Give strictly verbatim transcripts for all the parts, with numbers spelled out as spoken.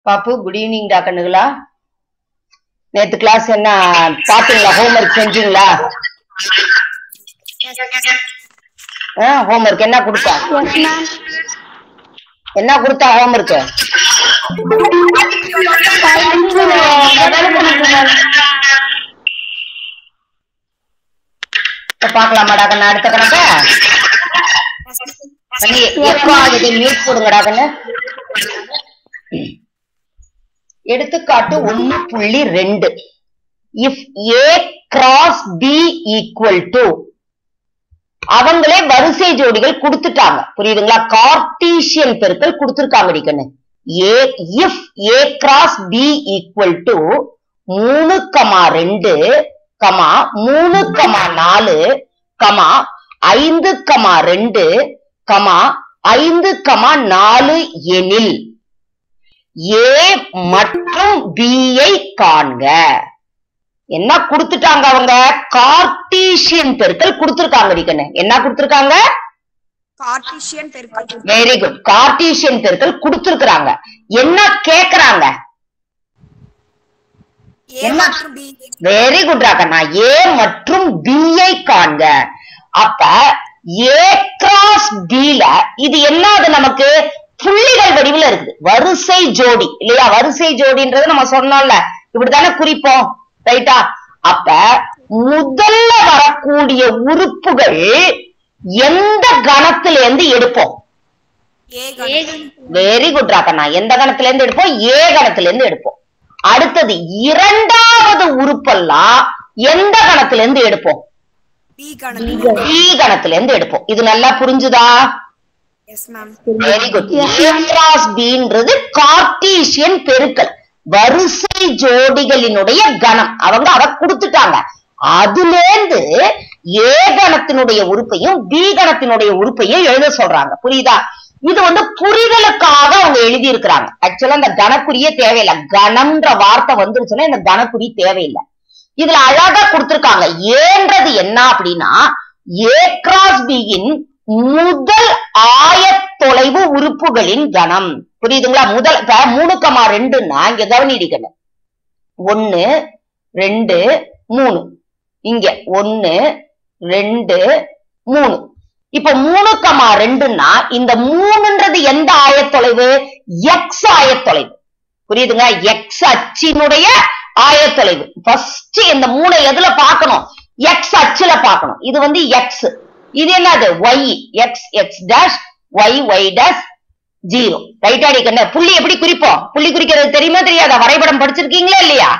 பாப்பு good evening டா கண்ணுகளா. நேத்து class என்ன பாத்தீங்களா? ஹோம்ஒர்க் செஞ்சீங்களா? ஹோம்ஒர்க் என்ன கொடுத்தா? என்ன கொடுத்தா ஹோம்ஒர்க்? பாக்கலாமாடா கண்ணு? அடுத்த கணக்க எப்போ ஆகுது? மியூட் போடுங்கடா கண்ணு. எடுத்துக்காட்டு ஒன்னு புள்ளி ரெண்டு. If A cross B equal to, அவங்களே வரிசை ஜோடிகள் கொடுத்துட்டாங்க, புரியுதுங்களா? கார்டீசியன் பெருக்கல் கொடுத்திருக்காங்க கண்ணு. A if A cross B equal to மூணு கமா ரெண்டு கமா மூணு கமா நாலு கமா ஐந்து கமா ரெண்டு கமா ஐந்து கமா நாலு எனில் ஏ மற்றும் பி ஐ காண்க. என்ன கொடுத்துட்டாங்க அவங்க? கார்டீசியன் பெருக்கல் கொடுத்திருக்காங்க கண்ணு. என்ன கொடுத்திருக்காங்க? கார்டீசியன் பெருக்கல். Very good. கார்டீசியன் பெருக்கல் கொடுத்திருக்காங்க. என்ன கேக்குறாங்க? Very good ராக்கண்ணா. ஏ மற்றும் பி ஐ காண்க. அப்ப ஏ கிராஸ் பி ல இது என்னது? நமக்கு புள்ளிகள் வடிவில் இருக்குது, வரிசை ஜோடி இல்லையா? வரிசை ஜோடின்றது நம்ம சொன்னோம்ல, இப்படித்தானே குறிப்போம், ரைட்டா? அப்ப முதல்ல வரக்கூடிய உறுப்புகள் எந்த கணத்துல இருந்து எடுப்போம்? வெரி குட் ராக்கண்ணா. எந்த கணத்துல இருந்து எடுப்போம்? ஏ கணத்துல இருந்து எடுப்போம். அடுத்தது இரண்டாவது உறுப்பெல்லாம் எந்த கணத்துல இருந்து எடுப்போம்? பி கணத்துல இருந்து எடுப்போம். இது நல்லா புரிஞ்சுதா? Very good. ஏ கிராஸ் பின்றது கார்டீசியன் பெருக்கல், வரிசை ஜோடிகளினுடைய கணம். அவங்க அத கொடுத்துட்டாங்க. அதுல இருந்து ஏ கணத்தினுடைய உறுப்பையும் பி கணத்தினுடைய உறுப்பையும் எழுத சொல்றாங்க, புரியுதா? இது வந்து புரிதலுக்காக அவங்க எழுதி இருக்கிறாங்க. ஆக்சுவலா இந்த கணக்குறியே தேவையில்லை. கணம்ன்ற வார்த்தை வந்துருச்சுன்னா இந்த கணக்குறி தேவையில்லை. இதுல அழகா கொடுத்திருக்காங்க. ஏன்றது என்ன அப்படின்னா, ஏ கிராஸ் பியின் முதல் ஆயத்தொலைவு உறுப்புகளின் கணம், புரியுதுங்களா? முதல் மூணு கமா ரெண்டுன்னா இங்க கவனிக்கணும். ஒன்னு ரெண்டு மூணு, இங்க ஒன்னு ரெண்டு மூணு. இப்ப மூணு கமா ரெண்டுன்னா இந்த மூணுன்றது எந்த ஆயத்தொலைவு? எக்ஸ் ஆயத்தொலைவு, புரியுதுங்க? எக்ஸ் அச்சினுடைய ஆயத்தொலைவு. ஃபர்ஸ்ட் இந்த மூணை எதுல பார்க்கணும்? எக்ஸ் அச்சுல பார்க்கணும். இது வந்து எக்ஸ், இது என்னது? Y. X X dash Y Y dash zero. Right அடிக்கண்ண. புள்ளி எப்படி குறிப்போம்? புள்ளி குறிக்கிறது தெரியுமா தெரியாதா? வரைபடம் படிச்சிருக்கீங்களா இல்லையா?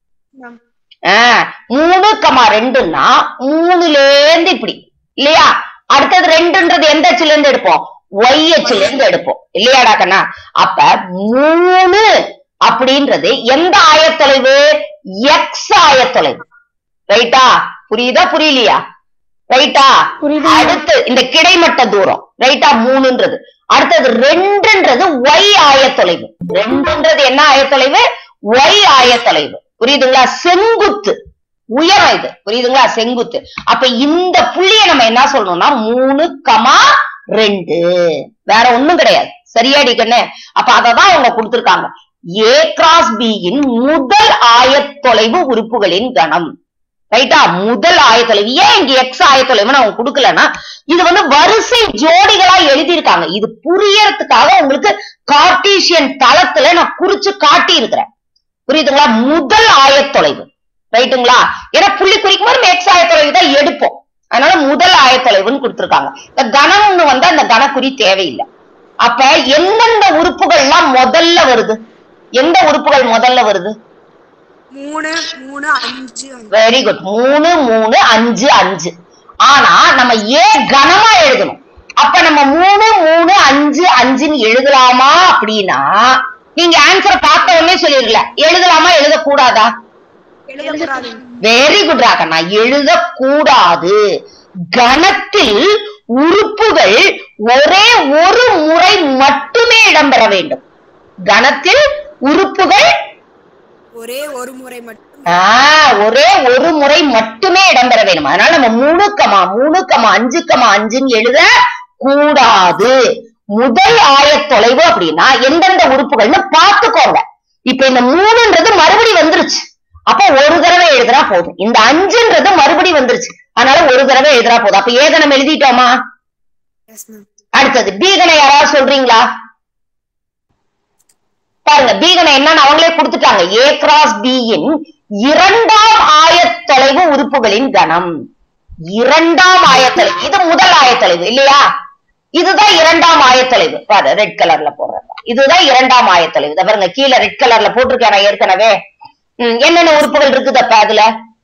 ஆஹ் மூணு கமா ரெண்டுன்னா மூணுல இருந்து இப்படி இல்லையா? அடுத்தது ரெண்டுன்றது எந்த அச்சுல இருந்து எடுப்போம்? ஒய் அச்சுல இருந்து எடுப்போம் இல்லையாடா கண்ணா? அப்ப மூணு அப்படின்றது எந்த ஆயத்தொலைவு? எக்ஸ் ஆயத்தொலைவு, ரைட்டா? புரியுதா புரியலையா? ரைட்டா? அடுத்து இந்த கிடைமட்ட தூரம், ரைட்டா? மூணுன்றது. அடுத்தது ரெண்டுன்றது ஒய் ஆயத்தொலைவு. ரெண்டுன்றது என்ன ஆயத்தொலைவு? ஒய் ஆயத்தொலைவு, புரியுதுங்களா? செங்குத்து உயரம் இது, புரியுதுங்களா? செங்குத்து. அப்ப இந்த புள்ளிய நம்ம என்ன சொல்லணும்னா மூணு கமா ரெண்டு, வேற ஒண்ணும் கிடையாது. சரியாடி கண்ணு? அப்ப அததான் அவங்க கொடுத்திருக்காங்க. ஏ கிராஸ் பியின் முதல் ஆயத்தொலைவு உறுப்புகளின் கணம், ரைட்டா? முதல் ஆயத்தொலைவு. ஏன் இங்க எக்ஸ் ஆயத்தொலைவுன்னு அவங்க கொடுக்கலன்னா, இது வந்து வரிசை ஜோடிகளா எழுதியிருக்காங்க. இது புரியறதுக்காக உங்களுக்கு கார்டீசியன் தளத்துல நான் குறிச்சு காட்டி இருக்கிறேன், புரியுதுங்களா? முதல் ஆயத்தொலைவு, ரைட்டுங்களா? ஏன்னா புள்ளி குறிக்கும் போது எக்ஸ் ஆயத்தொலைவு தான் எடுப்போம். அதனால முதல் ஆயத்தொலைவுன்னு கொடுத்திருக்காங்க. இந்த கணம்னு வந்தா அந்த கணக்குறி தேவையில்லை. அப்ப எந்தெந்த உறுப்புகள் எல்லாம் முதல்ல வருது? எந்த உறுப்புகள் முதல்ல வருது? மூணு மூணு அஞ்சு. Very good. மூணு மூணு அஞ்சு அஞ்சு. ஆனா நம்ம ஏ கணமா எழுதணும். அப்ப நம்ம மூணு மூணு அஞ்சு அஞ்சுன்னு எழுதலாமா அப்படின்னா, நீங்க ஆன்சர் பார்த்த உடனே சொல்லிருக்கல. எழுதலாமா எழுதக்கூடாதா? Very good ராக்கண்ணா. எழுதக்கூடாது. கணத்தில் உறுப்புகள் ஒரே ஒரு முறை மட்டுமே இடம்பெற வேண்டும். கணத்தில் உறுப்புகள் ஒரே ஒரு முறை மட்டும் ஒரே ஒரு முறை மட்டுமே இடம்பெற வேண்டும். அதனால நம்ம மூணு கமா மூணு கமா அஞ்சு கமா அஞ்சுன்னு எழுத கூடாது. முதல் ஆயத்தொலைவு அப்படின்னா எந்தெந்த உறுப்புகள்னு பார்த்துக்கோங்க. இப்ப இந்த மூணுன்றது மறுபடி வந்துருச்சு, அப்ப ஒரு தடவை எழுதுனா போதும். இந்த அஞ்சுன்றது மறுபடி வந்துருச்சு, அதனால ஒரு தடவை எழுதுனா போதும். அப்ப ஏகணம் எழுதிட்டோமா? அடுத்தது பீகணம் யாராவது சொல்றீங்களா? பாருங்க, பீகணம் என்னன்னு அவங்களே கொடுத்துட்டாங்க. ஏ கிராஸ் பியின் இரண்டாம் ஆயத்தொலைவு உறுப்புகளின் கணம். இரண்டாம் ஆயத்தொலைவு, இது முதல் ஆயத்தொலைவு இல்லையா? இதுதான் இரண்டாம் ஆயத்தொலைவு. பாரு, ரெட் கலர்ல போடுறேன். இதுதான் இரண்டாம் ஆயத்தொலைவு. இத பாருங்க, கீழே ரெட் கலர்ல போட்டிருக்கேன் ஏற்கனவே. என்னென்ன உறுப்புகள் இருக்குது அப்ப அதுல?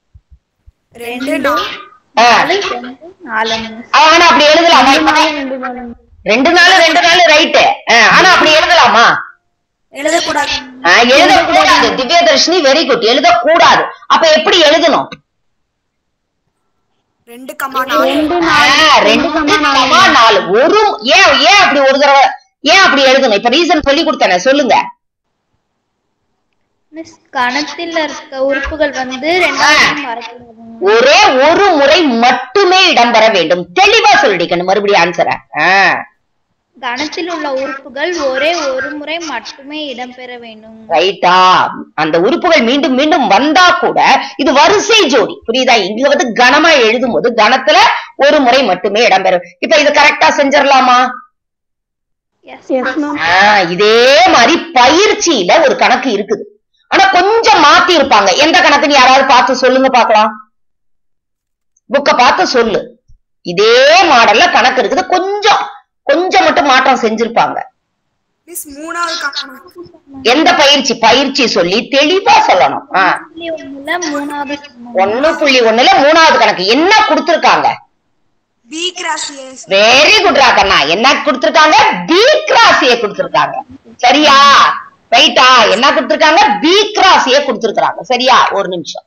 ஆனா அப்படி எழுதலாமா? ரெண்டு நாலு ரெண்டு நாலு ரைட்டு. ஆனா அப்படி எழுதலாமா? எழுதக்கூடாது. எழுதக்கூடாது. Divyadharshini very good. எழுதக்கூடாது. அப்ப எப்படி எழுதணும்? ரெண்டு கமா நாலு. ஒரு ஏன் ஏன் அப்படி ஒரு தடவை ஏன் அப்படி எழுதணும்? இப்ப ரீசன் சொல்லி கொடுத்தேன், சொல்லுங்க. கணத்தில் இருக்க உறுப்புகள் வந்து ஒரே ஒரு முறை மட்டுமே இடம்பெற வேண்டும். தெளிவா சொல்லிக்கணும் மறுபடியும் ஆன்சர. கணத்தில் உள்ள உறுப்புகள் ஒரே ஒரு முறை மட்டுமே இடம்பெற வேண்டும். ரைட்டா? அந்த உறுப்புகள் மீண்டும் மீண்டும் வந்தா கூட இது வரிசை ஜோடி, புரியுதா? இங்க வந்து கணமா எழுதும் போது கணத்துல ஒரு முறை மட்டுமே இடம்பெறும். இப்ப இது கரெக்டா செஞ்சிடலாமா? இதே மாதிரி பயிற்சியில ஒரு கணக்கு இருக்குது, ஆனா கொஞ்சம் மாத்தி இருப்பாங்க. எந்த கணக்குன்னு யாராவது பார்த்து சொல்லுங்க பாக்கலாம். புக்க பார்த்து சொல்லு. இதே மாடல்ல கணக்கு இருக்குது, கொஞ்சம் கொஞ்சம் மட்டும் மாற்றம் செஞ்சிருப்பாங்க. எந்த பயிற்சி? பயிற்சி சொல்லி தெளிவா சொல்லணும். ஒன்னு புள்ளி ஒண்ணுல மூணாவது கணக்கு என்ன கொடுத்திருக்காங்க? வெரி குட் ராகண்ணா. என்ன கொடுத்திருக்காங்க? பி கிராஸ் ஏ கொடுத்திருக்காங்க. சரியா? ரைட்டா? என்ன கொடுத்திருக்காங்க? பி கிராஸ் ஏ கொடுத்திருக்காங்க. சரியா? ஒரு நிமிஷம்.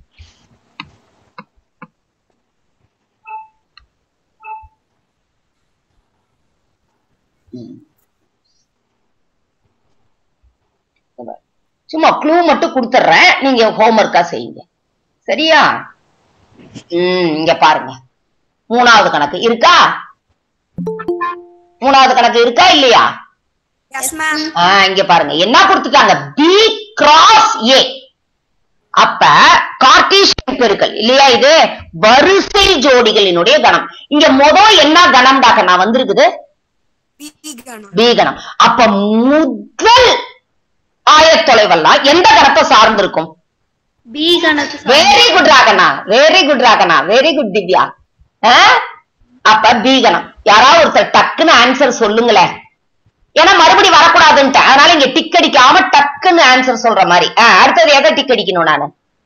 சும்மா க்ளூ மட்டும் கொடுத்துறேன், நீங்க ஹோம்வொர்க்கா செய்யுங்க. சரியா? உம் இங்க பாருங்க, மூணாவது கணக்கு இருக்கா? மூணாவது கணக்கு இருக்கா இல்லையா? இங்க பாருங்க, என்ன கொடுத்துட்டாங்க? B cross A. அப்ப கார்ட்டீசியன் பெருக்கல் இல்லையா? இது வரிசை ஜோடிகளினுடைய கணம். இங்க மொதல் என்ன கணம் டாக்க நான் வந்திருக்குது? பி கணம். அப்ப முதல் ஆயத்தொலைவெல்லாம் எந்த கணத்தை சார்ந்திருக்கும்? பி கணத்தை. வெரி குட் ராகனா, வெரி குட் ராகனா, வெரி குட் திவ்யா. அப்ப பி கணம். யாராவது ஒருத்தர் டக்குன்னு ஆன்சர் சொல்லுங்களேன், ஏன்னா மறுபடி வரக்கூடாதுன்ட்டு, அதனால இங்க டிக் அடிக்காம டக்குன்னு ஆன்சர் சொல்ற மாதிரி. அடுத்தது எதை டிக் அடிக்கணும் நானு?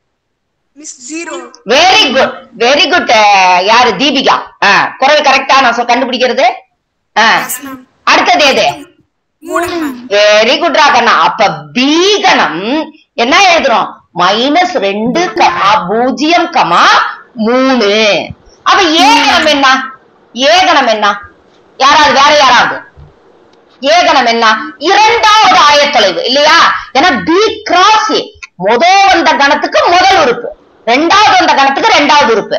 Very good, very good. யாரு? தீபிகா. குரல் கரெக்டா நான் கண்டுபிடிக்கிறது. அடுத்தது எது? வெரி குட் ராகண்ணா. அப்ப பி கணம் என்ன எழுதுறோம்? மைனஸ் ரெண்டு கமா பூஜ்ஜியம் கமா மூணு. அப்ப ஏ கணம் என்ன? ஏ கணம் என்ன? யாராவது வேற யாராவது? ஏ கணம் என்ன? இரண்டாவது ஆயத்தொலைவு இல்லையா? ஏன்னா பி கிராஸ் ஏ முதல் வந்த கணத்துக்கு முதல் உறுப்பு, ரெண்டாவது வந்த கணத்துக்கு ரெண்டாவது உறுப்பு.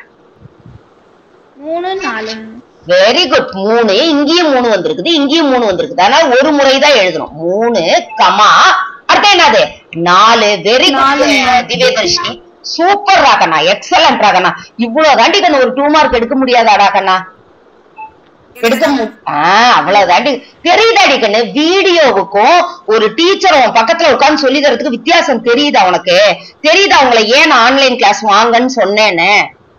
மூணு நாலு. Very good. மூணு, இங்கேயும் மூணு வந்திருக்குது, இங்கேயும் மூணு வந்திருக்குது, அதனால ஒரு முறைதான் எழுதணும். மூணு கமா அடுத்த என்னது? நாலு. வெரி குட் திவ்யதர்ஷினி, சூப்பர் ராகண்ணா, எக்ஸலன்ட் ராகண்ணா. இவ்வளவு தாண்டி கண்ணு ஒரு டூ மார்க் எடுக்க முடியாதா ராகண்ணா? எடுக்க அவ்வளவு தாண்டி தெரியுதாடி கண்ணு? வீடியோவுக்கும் ஒரு டீச்சரும் பக்கத்துல உட்கார்ந்து சொல்லி தரதுக்கு வித்தியாசம் தெரியுதா உனக்கு? தெரியுதா உங்களை ஏன் ஆன்லைன் கிளாஸ் வாங்கன்னு சொன்னேன்னு?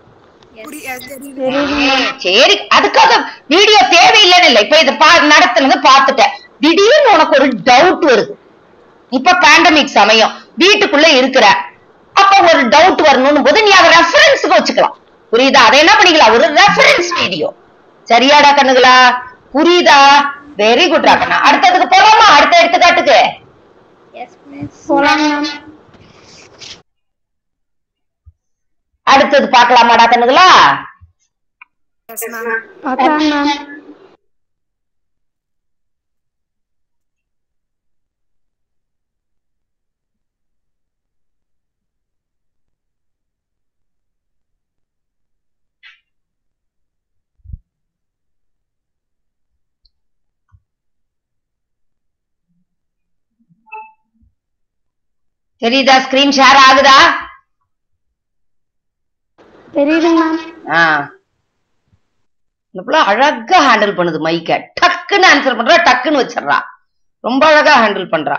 சரி, அதுக்காக வீடியோ தேவையில்லைன்னு இல்லை. இப்ப இதை நடத்துனது பார்த்துட்டேன், திடீர்னு உனக்கு ஒரு டவுட் வருது. இப்ப பேண்டமிக் சமயம், வீட்டுக்குள்ள இருக்கிற, அப்ப ஒரு டவுட் வரணும் போது நீ அதை ரெஃபரன்ஸுக்கு வச்சுக்கலாம். புரியுதா? அதை என்ன பண்ணிக்கலாம்? ஒரு ரெஃபரன்ஸ் வீடியோ. சரியாடா கண்ணுகளா? புரியுதா? வெரி குட் ராகண்ணா. அடுத்ததுக்கு போலாமா? அடுத்த எடுத்துக்காட்டுக்கு அடுத்தது பாக்கலாமாடா கண்ணுகளா? தெரியுதா? ஸ்கிரீன் ஷேர் ஆகுதா? தெரியுதுங்க மேம். அழகா ஹேண்டில் பண்ணுது மைக்க. டக்குன்னு ஆன்சர் பண்றா, டக்குன்னு வச்சிடறா. ரொம்ப அழகா ஹேண்டில் பண்றா.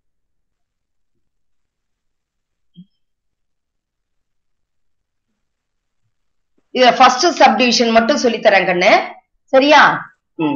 இத ஃபர்ஸ்ட் சப்டிவிஷன் மட்டும் சொல்லி தரேன் கண்ணு. சரியா? ம்.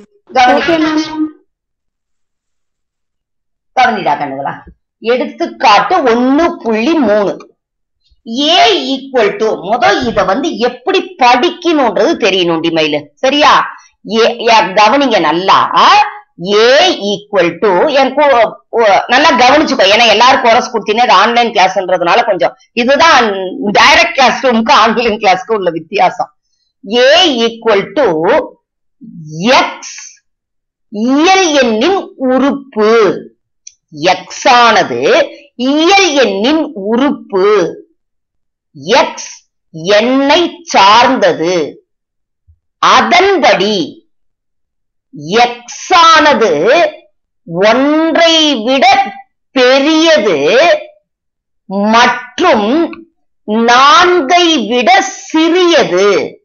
கவனிடா கண்ணுங்களா. எடுத்துக்காட்டு ஒன்னு புள்ளி மூணு. ஏ ஈக்குவல் டு முதல் இத வந்து எப்படி படிக்கணும்ன்றது தெரியணும் டிமைல. சரியா? கவனிங்க நல்லா. ஏ ஈக்குவல் டு எனக்கு நல்லா கவனிச்சுக்கோ. ஏன்னா எல்லாரும் கோரஸ் கொடுத்தீங்கன்னா ஆன்லைன் கிளாஸ்ன்றதுனால கொஞ்சம் இதுதான் டைரக்ட் கிளாஸ் ரூமுக்கு ஆன்லைன் கிளாஸ்க்கு உள்ள வித்தியாசம். ஏ ஈக்குவல் டு எக்ஸ் இயல் எண்ணின் உறுப்பு. எக்ஸ் ஆனது இயல் எண்ணின் உறுப்பு. எக்ஸ் எண்ணை சார்ந்தது. அதன்படி எக்ஸ் ஆனது ஒன்றை விட பெரியது மற்றும் நான்கை விட சிறியது.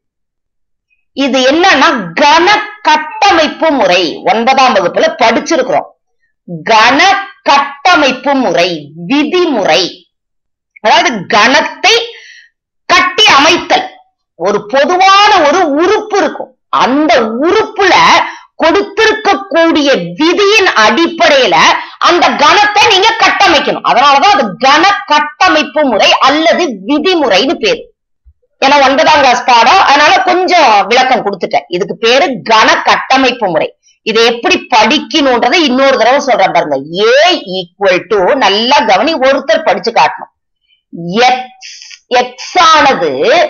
இது என்னன்னா கன கட்டமைப்பு முறை. ஒன்பதாம் வகுப்புல படிச்சிருக்கிறோம். கன கட்டமைப்பு முறை, விதிமுறை. அதாவது கணத்தை கட்டி அமைத்தல். ஒரு பொதுவான ஒரு உறுப்பு இருக்கும். அந்த உறுப்புல கொடுத்திருக்கக்கூடிய விதியின் அடிப்படையில அந்த கணத்தை நீங்க கட்டமைக்கணும். அதனாலதான் அது கன கட்டமைப்பு முறை அல்லது விதிமுறைன்னு பேரு. ஏன்னா ஒன்பதாம் கிளாஸ் பாடம், அதனால கொஞ்சம் விளக்கம் கொடுத்துட்டேன். இதுக்கு பேரு கன கட்டமைப்பு முறை. இதை எப்படி படிக்கணும்ன்றதை இன்னொரு தடவை சொல்றேன் பாருங்க. ஏ ஈக்குவல் டு நல்லா கவனி, ஒருத்தர் படிச்சு காட்டணும். எக்ஸ் எக்ஸ் ஆனது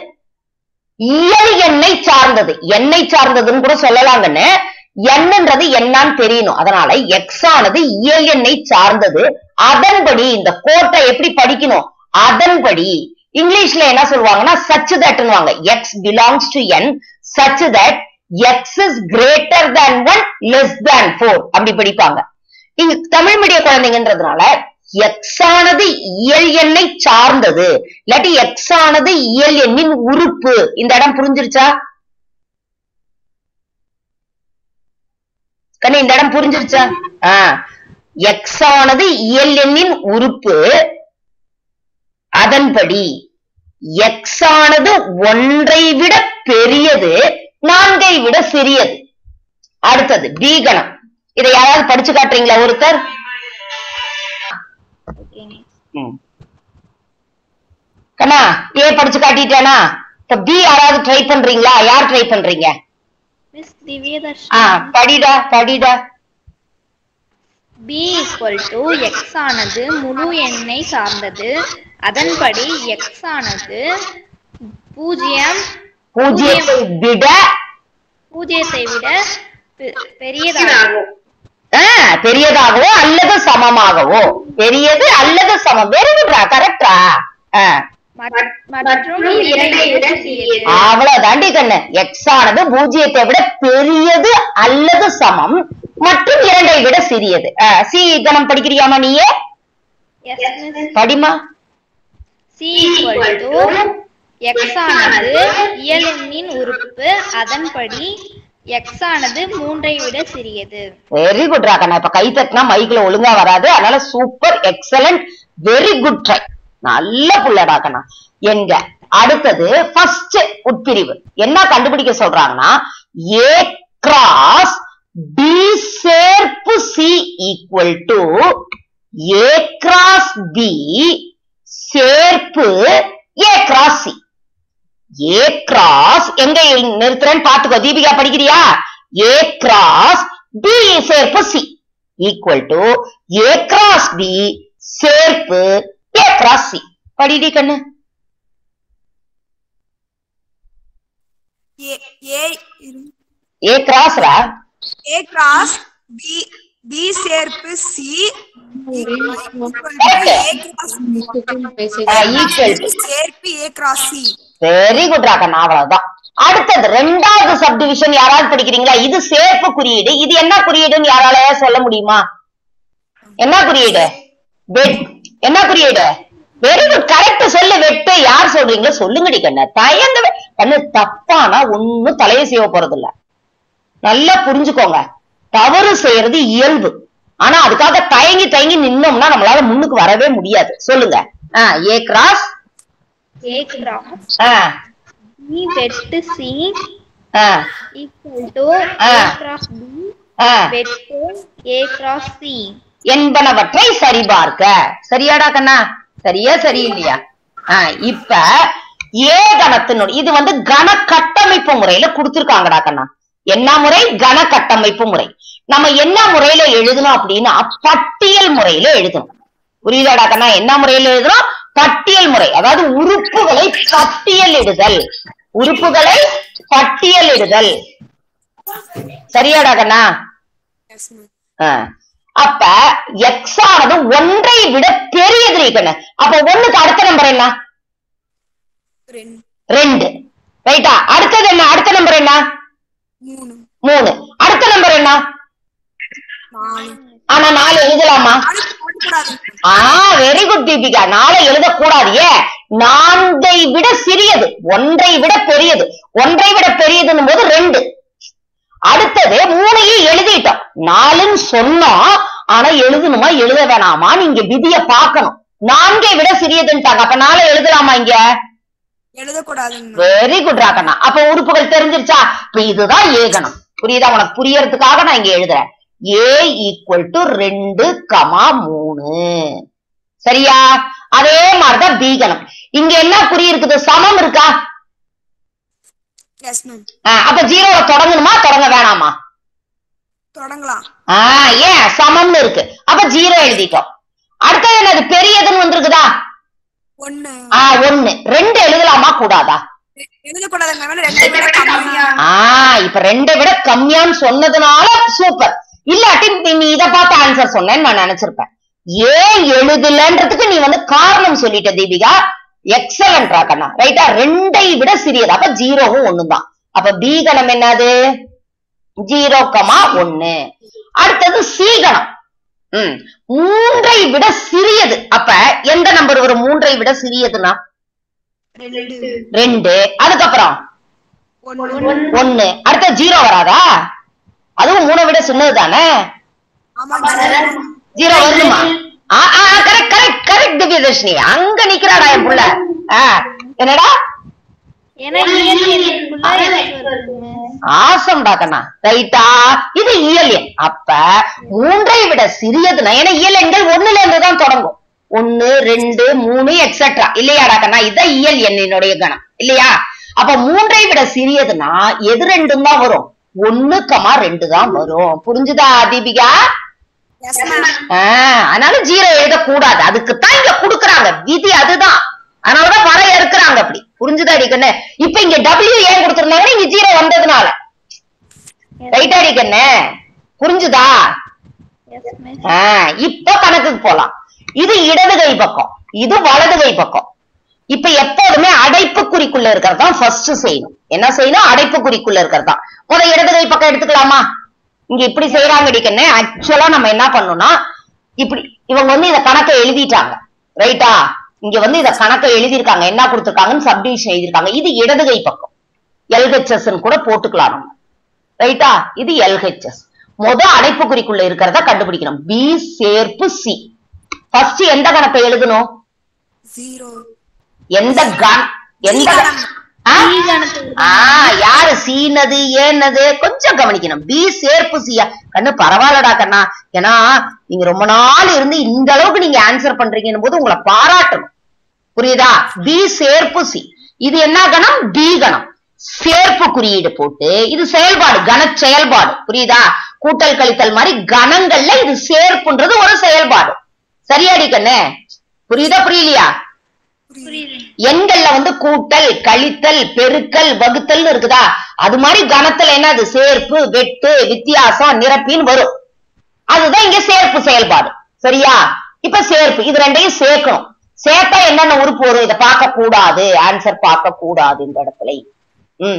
இயல் எண்ணை சார்ந்தது. எண்ணை சார்ந்ததுன்னு கூட சொல்லலாங்கன்னு. என்னன்றது என்னன்னு தெரியணும். அதனால எக்ஸ் ஆனது இயல் எண்ணை சார்ந்தது. அதன்படி இந்த கோட்டை எப்படி படிக்கணும்? அதன்படி இங்கிலீஷ்ல என்ன சொல்லுவாங்கன்னா such that னுவாங்க. x belongs to n such that x is greater than one less than four அப்படி படிப்பாங்க. இங்க தமிழ் மீடிய குழந்தைங்கன்றதுனால எக்ஸ் ஆனது இயல் எண்ணை சார்ந்தது, இல்லாட்டி எக்ஸ் ஆனது இயல் எண்ணின் உறுப்பு. இந்த இடம் புரிஞ்சிருச்சா கண்ணு? இந்த இடம் புரிஞ்சிருச்சா? ஆஹ் எக்ஸ் ஆனது இயல் எண்ணின் உறுப்பு. அதன்படி எக்ஸ் ஆனது ஒன்றை விட பெரியது, நான்கை விட சிறியது. அடுத்தது பி கணம். இதை யாராவது படிச்சு காட்டுறீங்களா ஒருத்தர்? கண்ணா ஏ படிச்சு காட்டிட்டானா? இப்ப பி யாராவது ட்ரை பண்றீங்களா? யார் ட்ரை பண்றீங்க? மிஸ் திவ்யதர்ஷினி. படிடா படிடா. b equal to x ஆனது முழு எண்ணை சார்ந்தது. அதன்படி x ஆனது பூஜ்ஜியம் பூஜ்ஜியத்தை விட பூஜ்ஜியத்தை விட பெரியதாகவோ பெரியதாகவோ அல்லது சமமாகவோ. பெரியது அல்லது சமம். வெரி குட்ரா, கரெக்டா? மற்றும் இரண்டை விட சிறியது. அவ்வளவுதாண்டி கண்ணு. எக்ஸ் ஆனது பூஜ்ஜியத்தை விட பெரியது அல்லது சமம் மற்றும் இரண்டை விட சிறியது. சி கணம் படிக்கிறியாமா நீயே? படிமா. சி ஈக்குவல் டு எக்ஸ் ஆனது இயல் எண்ணின் உறுப்பு. அதன்படி எக்ஸ் ஆனது மூன்றை விட சிறியது. வெரி குட் ராகண்ணா. இப்ப கை தட்டினா மைக்ல ஒழுங்கா வராது. அதனால super, excellent, very good try. நல்ல புள்ளடாக்கண்ணா. எங்க அடுத்தது ஃபர்ஸ்ட் உட்பிரிவு என்ன கண்டுபிடிக்க சொல்றாங்கன்னா ஏ கிராஸ் பி சேர்ப்பு C equal to A cross B சேர்ப்பு A cross C. A cross எங்க நிறுத்துறேன்னு பாத்துக்கோ. தீபிகா படிக்கிறியா? ஏ கிராஸ் பி சேர்ப்பு C equal to A cross B சேர்ப்பு ஏ கிராஸ் சி. படிடி கண்ணு. ஏ கிராஸ் ரா ஏ கிராஸ் பி பி சேர்ப்பு சி சேர்ப்பு A cross C. Very good ராகண்ணா. அவ்வளவுதான். அடுத்தது ரெண்டாவது சப்டிவிஷன் யாராவது படிக்கிறீங்களா? இது சேர்ப்பு குறியீடு. இது என்ன குறியீடுன்னு யாரால சொல்ல முடியுமா? என்ன குறியீடு? என்ன குறியீடு? Very good, correct. சொல்லு. வெட்டு. யார் சொல்றீங்களோ சொல்லுங்கடி கண்ணு. தயங்கவே கண்ணு. தப்பானா ஒண்ணும் தலையை செய்ய போறது இல்ல. நல்லா புரிஞ்சுக்கோங்க. தவறு செய்யறது இயல்பு. ஆனா அதுக்காக தயங்கி தயங்கி நின்னோம்னா நம்மளால முன்னுக்கு வரவே முடியாது. சொல்லுங்க. Ah A cross A cross ah B வெட்டு C ah equal to A cross B ah வெட்டு A cross C என்பனவற்றை சரிபார்க்க. சரியாடா கண்ணா? சரியா சரியில்லையா? ஆஹ் இப்ப ஏ கணத்தினுடைய இது வந்து கன கட்டமைப்பு முறையில கொடுத்திருக்காங்கடா கண்ணா. என்ன முறை? கன கட்டமைப்பு முறை. நம்ம என்ன முறையில எழுதணும் அப்படின்னா பட்டியல் முறையில எழுதணும். புரியுதாடா கண்ணா? என்ன முறையில எழுதணும்? பட்டியல் முறை. அதாவது உறுப்புகளை பட்டியலிடுதல். உறுப்புகளை பட்டியலிடுதல். சரியாடா கண்ணா? அப்ப எக்ஸ் ஆனது ஒன்றை விட பெரியது கண்ணு. அப்ப ஒண்ணுக்கு அடுத்த நம்பர் என்ன? ரெண்டு. ரைட்டா? அடுத்தது என்ன? அடுத்த நம்பர் என்ன? மூணு. அடுத்த நம்பர் என்ன? ஆனா நாலு எழுதலாமா? Ah very good Deepika. நாளை எழுதக்கூடாது. ஏன்? நான்கை விட சிறியது, ஒன்றை விட பெரியது. ஒன்றை விட பெரியதுன்னு போது ரெண்டு. அடுத்தது மூணையும் எழுதிட்டோம். நாலுன்னு சொன்னோம். ஆனா எழுதணுமா எழுத வேணாமா நீங்க விதிய பாக்கணும். நான்கை விட சிறியதுன்ட்டாங்க. அப்ப நாளை எழுதலாமா? இங்க எழுதக்கூடாது. வெரி குட் ராகண்ணா. அப்ப உறுப்புகள் தெரிஞ்சிருச்சா? இப்ப இதுதான் ஏகணம். புரியுதா? உனக்கு புரியறதுக்காக நான் இங்க எழுதுறேன். ஏ ஈக்குவல் டு ரெண்டு கமா மூணு. சரியா? அதே மாதிரிதான் பீகணம். இங்க என்ன குறி இருக்குது? சமம் இருக்கா? அப்ப ஜீரோவை தொடங்கணுமா தொடங்க வேணாமா? தொடங்கலாம். ஆஹ் ஏன்? சமம்னு இருக்கு. அப்ப ஜீரோ எழுதிட்டோம். அடுத்தது என்னது? பெரியதுன்னு வந்திருக்குதா? ஒண்ணு. ஆஹ் ஒண்ணு. ரெண்டு எழுதலாமா கூடாதா? ஆஹ் இப்ப ரெண்டை விட கம்மியான்னு சொன்னதுனால சூப்பர். இல்லாட்டி நீ இதை பார்த்து ஆன்சர் சொன்னேன்னு நான் நினைச்சிருப்பேன். ஏன் எழுதலன்றதுக்கு நீ வந்து காரணம் சொல்லிட்ட தீபிகா. எக்ஸலன்ட் ராகண்ணா. ரைட்டா? ரெண்டை விட சிறியது. அப்ப ஜீரோவும் ஒண்ணுதான். அப்ப பி கணம் என்னது? ஜீரோ கமா ஒண்ணு. அடுத்தது சி கணம். உம் மூன்றை விட சிறியது. அப்ப எந்த நம்பர் வரும்? மூன்றை விட சிறியதுன்னா ரெண்டு. அதுக்கப்புறம் ஒண்ணு. அடுத்த ஜீரோ வராதா? அதுவும் மூணை விட சின்னது தானே. ஜீரோ வரணுமா? Correct correct correct Divyadharshini. அங்க நிக்கிறாடா என் புள்ள. என்னடா? ஆசம்டா கண்ணா. ரைட்டா? இது இயல் எண். அப்ப மூன்றை விட சிறியதுன்னா ஏன்னா இயல் எண்கள் ஒண்ணுல இருந்துதான் தொடங்கும். ஒன்னு ரெண்டு மூணு எக்ஸெட்ரா. இல்லையாடா கண்ணா? இதுதான் இயல் எண்ணினுடைய கணம். இல்லையா? அப்ப மூன்றை விட சிறியதுன்னா எது ரெண்டும் தான் வரும்? ஒன்னு கமா ரெண்டு தான் வரும். புரிஞ்சுதா தீபிகா? அதனால ஜீரோ எழுதக்கூடாது. அதுக்குத்தான் இங்க குடுக்கறாங்க விதி. அதுதான். அதனாலதான் வர இருக்கிறாங்க அப்படி. புரிஞ்சுதா அடிக்கண்ணு? இப்ப இங்க டபிள்யூ ஏன் கொடுத்திருந்தாங்க? இங்க ஜீரோ வந்ததுனால. ரைட்டா அடிக்கண்ணு? புரிஞ்சுதா? இப்ப கணக்குக்கு போலாம். இது இடது கை பக்கம், இது வலது கை பக்கம். இப்ப எப்போதுமே அடைப்பு குறிக்குள்ள இருக்கிறதா ஃபர்ஸ்ட் செய்யணும். என்ன செய்யணும்? அடைப்பு குறிக்குள்ள இருக்கிறதா. முத இடது கை பக்கம் எடுத்துக்கலாமா? இங்க இப்படி செய்யறாங்க அடிக்கண்ணு. ஆக்சுவலா நம்ம என்ன பண்ணணும்னா இப்படி இவங்க வந்து இத கணக்கை எழுதிட்டாங்க. ரைட்டா? இங்க வந்து இத கணக்கை எழுதியிருக்காங்க. என்ன கொடுத்திருக்காங்கன்னு சப்டிவிஷன் எழுதியிருக்காங்க. இது இடது கை பக்கம். எல்ஹெச்எஸ் கூட போட்டுக்கலாம் நம்ம. ரைட்டா? இது எல்ஹெச்எஸ். முத அடைப்பு குறிக்குள்ள இருக்கிறத கண்டுபிடிக்கணும். பி சேர்ப்பு சி. ஃபர்ஸ்ட் எந்த கணக்கை எழுதணும்? எந்த கண் எந்த யாரு சீனது ஏன்னது கொஞ்சம் கவனிக்கணும். பி சேர்ப்பு சியா கண்ணு பரவாயில்லடா கண்ணா. ஏன்னா நீங்க ரொம்ப நாள் இருந்து இந்த அளவுக்கு நீங்க ஆன்சர் பண்றீங்கன்னு போது உங்களை பாராட்டணும். புரியுதா? பி சேர்ப்பு சி. இது என்ன கணம்? பி கணம். சேர்ப்பு குறியீடு போட்டு இது செயல்பாடு, கன செயல்பாடு. புரியுதா? கூட்டல் கழித்தல் மாதிரி கணங்கள்ல இது சேர்ப்புன்றது ஒரு செயல்பாடு. சரியாடி கண்ணு? புரியுதா புரியலையா? எண்கள்ல வந்து கூட்டல் கழித்தல் பெருக்கல் வகுத்தல் இருக்குதா? அது மாதிரி கணத்துல என்ன? அது சேர்ப்பு வெட்டு வித்தியாசம் நிரப்பின்னு வரும். அதுதான் இங்க சேர்ப்பு செயல்பாடு. சரியா? இப்ப சேர்ப்பு இது ரெண்டையும் சேர்க்கணும். சேர்த்தா என்னென்ன உறுப்பு வரும்? இதை பார்க்க கூடாது. ஆன்சர் பார்க்க கூடாது இந்த இடத்துல. உம்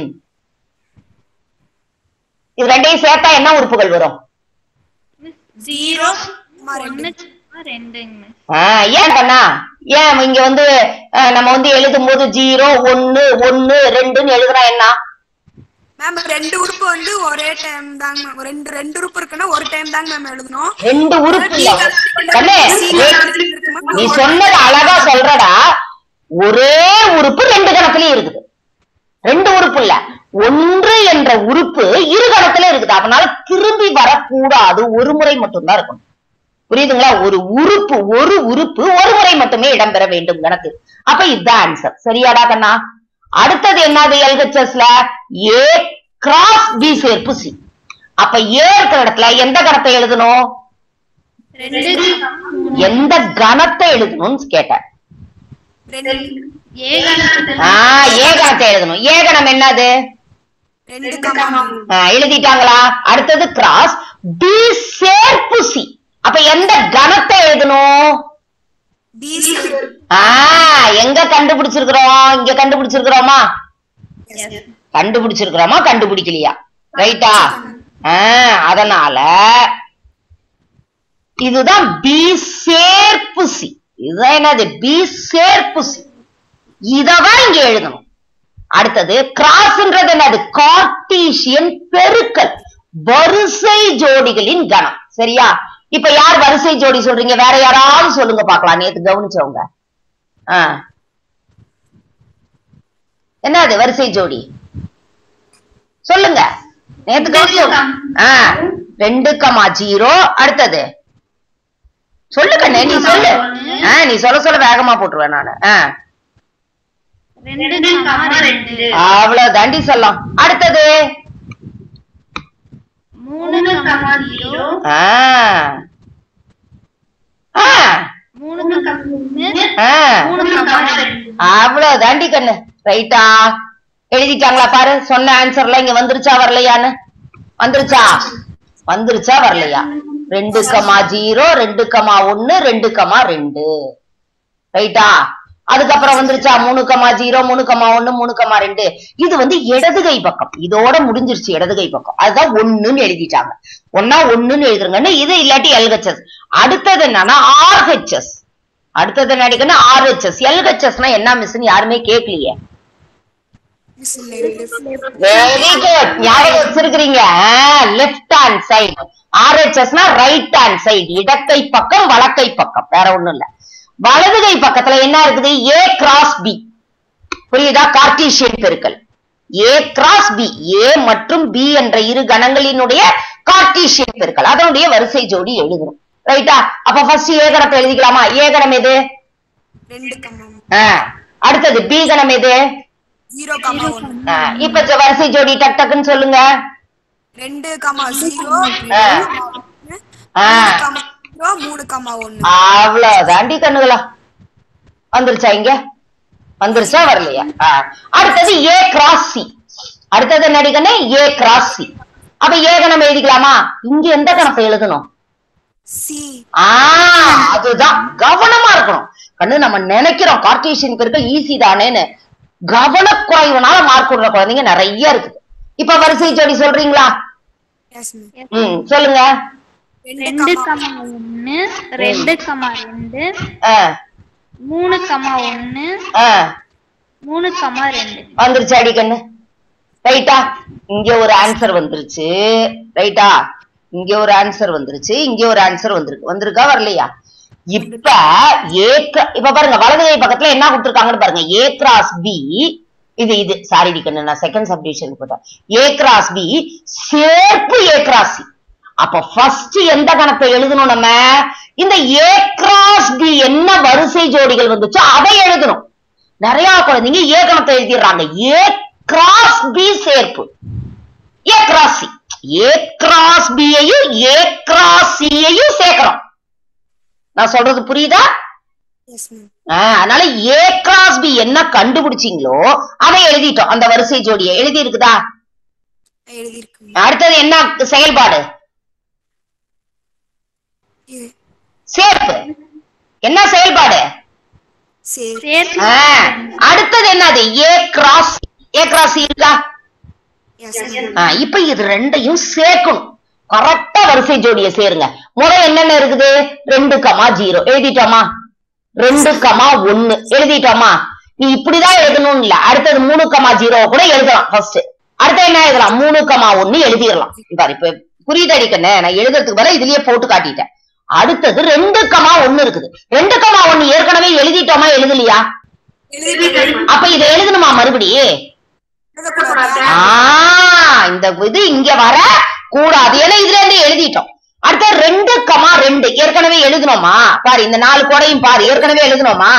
இது ரெண்டையும் சேர்த்தா என்ன உறுப்புகள் வரும்? ஏன் கண்ணா ஏன் இங்க வந்து நம்ம வந்து எழுதும் போது ஜீரோ ஒன்னு ஒன்னு ரெண்டுன்னு எழுதுறா என்ன மேம் ரெண்டு உறுப்பு வந்து ஒரே டைம் தாங்க மேம் ரெண்டு ரெண்டு உறுப்பு இருக்குன்னா ஒரு டைம் தாங்க மேம் எழுதணும் ரெண்டு உறுப்பு இல்ல கண்ணே நீ சொன்னது அழகா சொல்றடா ஒரே உறுப்பு ரெண்டு கணக்குலயும் இருக்குது ரெண்டு உறுப்பு இல்ல ஒன்று என்ற உறுப்பு இரு கணக்குல இருக்குது அதனால திரும்பி வரக்கூடாது ஒரு முறை மட்டும்தான் இருக்கணும் புரியுதுங்களா ஒரு உறுப்பு ஒரு உறுப்பு ஒரு முறை மட்டுமே இடம்பெற வேண்டும் கணக்கு அப்ப இதுதான் ஆன்சர் சரியாடா கண்ணா அடுத்தது என்னது எல்ஹெச்எஸ்ல ஏ கிராஸ் பி சேர்ப்பு சி அப்ப ஏ இருக்கிற இடத்துல எந்த கணத்தை எழுதணும் எந்த கணத்தை எழுதணும்னு கேட்டேன் ஏ கணத்தை எழுதணும் ஏ கணம் என்னது எழுதிட்டாங்களா அடுத்தது கிராஸ் பி சேர்ப்பு சி அப்ப எந்த கணத்தை எழுதணும் எங்க கண்டுபிடிச்சிருக்கிறோம் இங்க கண்டுபிடிச்சிருக்கிறோமா கண்டுபிடிச்சிருக்கிறோமா கண்டுபிடிக்கலையா ரைட்டா அதனால இதுதான் பி சேர்ப்பு சி இதுதான் என்னது பி சேர்ப்பு சி இததான் இங்க எழுதணும் அடுத்தது கிராஸ்ன்றது என்னது கார்ட்டீசியன் பெருக்கல் வரிசை ஜோடிகளின் கணம் சரியா இப்ப யார் வரிசை ஜோடி சொல்றீங்க வேற யாராவது சொல்லுங்க பாக்கலாம் நேத்து கவனிச்சவங்க என்னது வரிசை ஜோடி சொல்லுங்க நேத்து கவனிச்சவங்க ரெண்டு கமா ஜீரோ அடுத்தது சொல்லு கண்ணே நீ சொல்லு நீ சொல்ல சொல்ல வேகமா போட்டுருவேன் நானு அவ்வளவு தாண்டி சொல்லலாம் அடுத்தது அவ்வளவு தாண்டி கண்ணு ரைட்டா எழுதிட்டாங்களா பாரு சொன்ன ஆன்சர்ல இங்க வந்துருச்சா வரலையான்னு வந்துருச்சா வந்துருச்சா வரலையா ரெண்டு கமா ஜீரோ ரெண்டு கமா ஒன்னு ரெண்டு கமா ரெண்டு ரைட்டா அதுக்கப்புறம் வந்துருச்சா மூணு கமா ஜீரோ மூணு கமா ஒன்னு மூணு கமா ரெண்டு இது வந்து இடதுகை பக்கம் இதோட முடிஞ்சிருச்சு இடதுகை பக்கம் அதுதான் ஒண்ணுன்னு எழுதிட்டாங்க ஒன்னா ஒண்ணுன்னு எழுதுருங்கன்னு இது இல்லாட்டி எல்ஹெச்எஸ் அடுத்தது என்னன்னா ஆர்ஹெச்எஸ் அடுத்தது என்ன ஆர்ஹெச்எஸ் எல்ஹெச்எஸ்னா என்ன மிஸ்ன்னு யாருமே கேட்கலையே வெரி குட் ஞாபகம் வச்சிருக்கிறீங்க லெஃப்ட் ஹேண்ட் சைடு ஆர்ஹெச்எஸ்னா ரைட் ஹேண்ட் சைடு இடக்கை பக்கம் வலக்கை பக்கம் வேற ஒண்ணும் இல்ல வலதுகை பக்கத்துல என்ன இருக்குது ஏ கிராஸ் பி புரியுதா கார்ட்டீசியன் பெருக்கல் ஏ கிராஸ் பி ஏ மற்றும் பி என்ற இரு கணங்களினுடைய கார்ட்டீசியன் பெருக்கல் அதனுடைய வரிசை ஜோடி எழுதணும் ரைட்டா அப்ப ஃபர்ஸ்ட் ஏ கணத்தை எழுதிக்கலாமா ஏ கணம் எது அடுத்தது பி கணம் எது இப்ப வரிசை ஜோடி டக் டக்குன்னு சொல்லுங்க ரெண்டு கமா ஜீரோ அவ்வளவுதாண்டி கண்ணுகளா வந்துருச்சா இங்க வந்துருச்சா வரலையா அடுத்தது ஏ கிராஸ் சி அடுத்தது நடிகனே ஏ கிராஸ் சி அப்ப ஏ கணம் எழுதிக்கலாமா இங்க எந்த கணத்தை எழுதணும் அதுதான் கவனமா இருக்கணும் கண்ணு நம்ம நினைக்கிறோம் கார்ட்டீசியன் பெருக்கல் ஈஸி தானேன்னு கவனக்குறைவுனால மார்க் விடுற குழந்தைங்க நிறைய இருக்குது இப்ப வரிசை ஜோடி சொல்றீங்களா ம் சொல்லுங்க ரெண்டு கமா ஒன்னு ரெண்டு கமா ரெண்டு மூணு கமா ஒன்னு மூணு கமா ரெண்டு வந்துருச்சு அடி கண்ணு ரைட்டா இங்க ஒரு ஆன்சர் வந்துருச்சு ரைட்டா இங்க ஒரு ஆன்சர் வந்துருச்சு இங்க ஒரு ஆன்சர் வந்திருக்கு வந்திருக்கா வரலையா இப்ப ஏ இப்ப பாருங்க வலதுகை பக்கத்துல என்ன கொடுத்துருக்காங்கன்னு பாருங்க ஏ கிராஸ் பி இது இது சாரி கண்ணு நான் செகண்ட் சப்டிவிஷன் போட்டேன் ஏ கிராஸ் பி சேர்ப்பு ஏ கிராஸ் சி அப்ப ஃபர்ஸ்ட் எந்த கணத்தை எழுதணும் நம்ம இந்த ஏ கிராஸ் பி என்ன வரிசை ஜோடிகள் வந்துச்சோ அதை எழுதணும் நிறைய குழந்தைங்க ஏ கணத்தை எழுதிடுறாங்க ஏ கிராஸ் பி சேர்ப்பு A cross C A cross பியையும் ஏ கிராஸ் சியையும் சேர்க்கிறோம் நான் சொல்றது புரியுதா அதனால ஏ கிராஸ் பி என்ன கண்டுபிடிச்சீங்களோ அதை எழுதிட்டோம் அந்த வரிசை ஜோடியை எழுதி இருக்குதா அடுத்தது என்ன செயல்பாடு சேர்ப்பு என்ன செயல்பாடு அடுத்தது என்னது ஏ கிராஸ் ஏ கிராஸ் இருக்கா இப்ப இது ரெண்டையும் சேர்க்கணும் கரெக்டா வரிசை ஜோடியை சேருங்க. முதல் என்னென்ன இருக்குது? ரெண்டு கமா ஜீரோ எழுதிட்டோமா? ரெண்டு கமா ஒன்னு எழுதிட்டோமா? நீ இப்படிதான் எழுதணும் இல்ல, அடுத்தது மூணு கமா ஜீரோ கூட எழுதலாம். ஃபர்ஸ்ட் அடுத்த என்ன எழுதலாம்? மூணு கமா ஒன்னு எழுதிடலாம். இப்ப புரியுது அடிக்கண்ணே, நான் எழுதுறதுக்கு வர இதுலயே போட்டு காட்டிட்டேன். அடுத்தது ரெண்டு கமா ஒன்னு இருக்குது. ரெண்டு கமா ஒன்னு ஏற்கனவே எழுதிட்டோமா எழுதலையா? அப்ப இதை எழுதணுமா மறுபடி? ஆஹ் இந்த இது இங்க வர கூடாது, ஏன்னா இதுல இருந்து எழுதிட்டோம். அடுத்த ரெண்டு கமா ரெண்டு ஏற்கனவே எழுதணுமா? பாரு இந்த நாலு கோடையும் பாரு, ஏற்கனவே எழுதணுமா?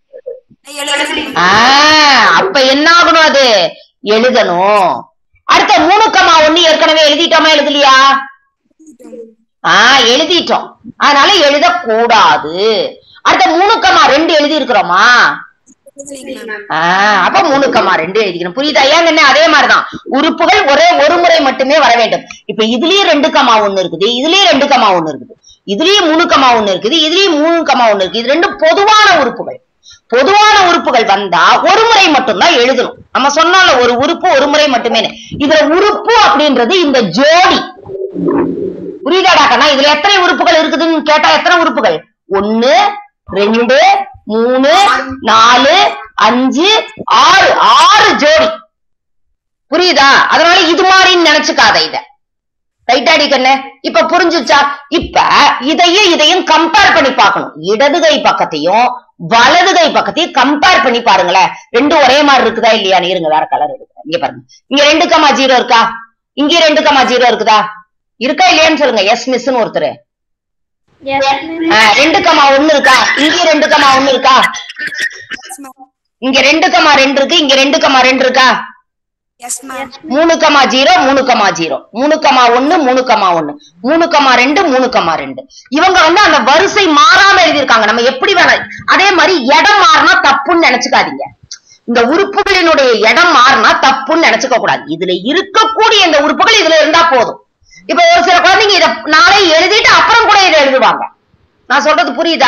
ஆஹ் அப்ப என்ன ஆகணும்? அது எழுதணும். அடுத்த மூணு கமா ஒன்னு ஏற்கனவே எழுதிட்டோமா எழுதலையா? ஆஹ் எழுதிட்டோம், அதனால எழுதக்கூடாது. அடுத்த மூணு கமா ரெண்டு எழுதி இருக்கிறோமா? ஆஹ் அப்ப மூணு கமா ரெண்டு எழுதிக்கணும். புரியுதா? ஏங்க அதே மாதிரிதான் உறுப்புகள் ஒரே ஒரு முறை மட்டுமே வர வேண்டும். இப்ப இதுலயும் ரெண்டு கமா ஒண்ணு இருக்குது, இதுலயும் ரெண்டு கமா ஒண்ணு இருக்குது, இதுலயும் மூணு கமா ஒண்ணு இருக்குது, இதுலயும் மூணு கமா ஒண்ணு இருக்கு. இது ரெண்டு பொதுவான உறுப்புகள். பொதுவான உறுப்புகள் வந்தா ஒரு முறை மட்டும்தான் எழுதணும். நம்ம சொன்னால ஒரு உறுப்பு ஒரு முறை மட்டுமே. இதுல உறுப்பு அப்படின்றது இந்த ஜோடி. புரியுதாடாக்கண்ணா? இதுல எத்தனை உறுப்புகள் இருக்குதுன்னு கேட்டா எத்தனை உறுப்புகள்? ஒன்னு, ரெண்டு, மூணு, நாலு, அஞ்சு, ஆறு. ஆறு ஜோடி. புரியுதா? அதனால இது மாதிரின்னு நினைச்சுக்காத இத. ரைட்டாடி கண்ணு? இப்ப புரிஞ்சுச்சா? இப்ப இதையும் இதையும் கம்பேர் பண்ணி பார்க்கணும். இடது கை பக்கத்தையும் வலது கை பக்கத்தையும் கம்பேர் பண்ணி பாருங்களேன். ரெண்டும் ஒரே மாதிரி இருக்குதா இல்லையா? இருங்க வேற கலர் இருக்கு. இங்க பாருங்க, இங்க ரெண்டு கமா ஜீரோ இருக்கா? இங்க ரெண்டு கமா ஜீரோ இருக்குதா? இருக்கா இல்லையான்னு சொல்லுங்க. எஸ் மிஸ்ன்னு ஒருத்தர். ரெண்டு கமா ஒண்ணு இருக்கா? இங்க ரெண்டு கமா ஒண்ணு இருக்கா? இங்க ரெண்டு கமா ரெண்டு இருக்கு, இங்க ரெண்டு கமா ரெண்டு இருக்கா? மூணு கமா ஜீரோ, மூணு கமா ஜீரோ, மூணு கமா ஒண்ணு, மூணு கமா ஒண்ணு, மூணு கமா ரெண்டு, மூணு கமா ரெண்டு. இவங்க வந்து அந்த வரிசை மாறாம எழுதியிருக்காங்க. நம்ம எப்படி வேணா அதே மாதிரி இடம் மாறினா தப்புன்னு நினைச்சுக்காதீங்க. இந்த உறுப்புகளினுடைய இடம் மாறினா தப்புன்னு நினைச்சுக்க கூடாது. இதுல இருக்கக்கூடிய இந்த உறுப்புகள் இதுல இருந்தா போதும். இப்ப ஒரு சில குழந்தைங்க இத நாளை எழுதிட்டு அப்புறம் கூட இதை எழுதுவாங்க. நான் சொல்றது புரியுதா?